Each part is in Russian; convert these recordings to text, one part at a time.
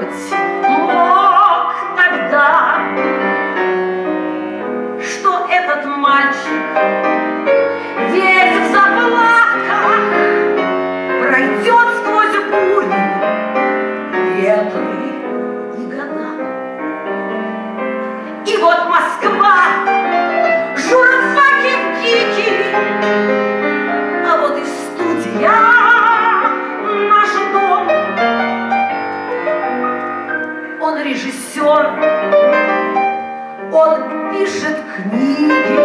подумать мог тогда, что этот мальчик весь в заплатках пройдет сквозь бури, ветры и года. И вот Москва, журфаки в гики, а вот и студия, наш дом. Он режиссер, он пишет книги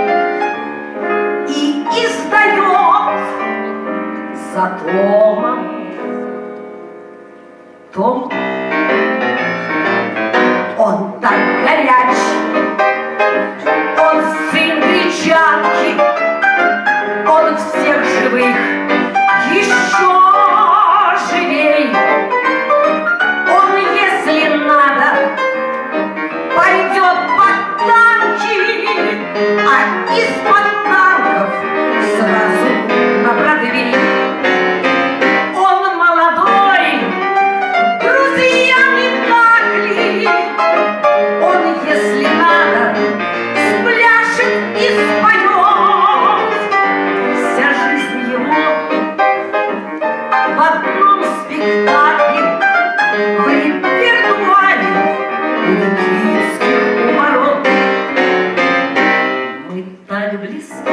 и издает за томом том. Он так горяч, он сын гречанки, он всех живых еще живей. Он, если надо, пойдет под танки, а из-под танков сразу на Бродвей. Он молодой, друзья, не так ли? Он, если надо, спляшет и споет. Вся жизнь его в одном спектакле, в репертуаре никитских уморов. Мы так близки,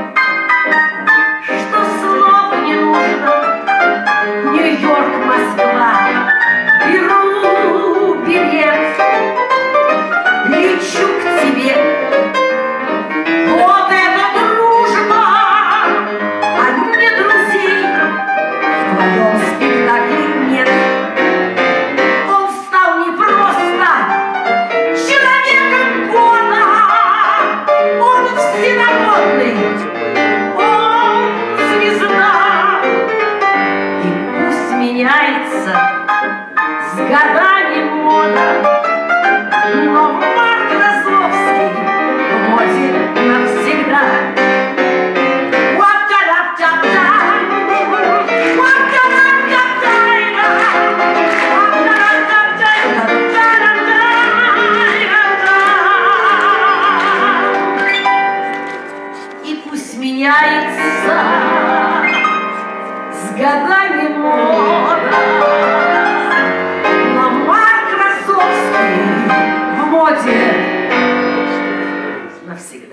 что слов не нужно. Нью-Йорк, Москва, беру билет, лечу к тебе. Вот это дружба, а не друзей в твоем спектакле нет. Он стал не просто человеком года, он всенародный, он звезда. И пусть меняется с годами мода, но Марк Розловский в моде навсегда. И пусть меняется с годами мода, но Марк Розловский в моде навсегда.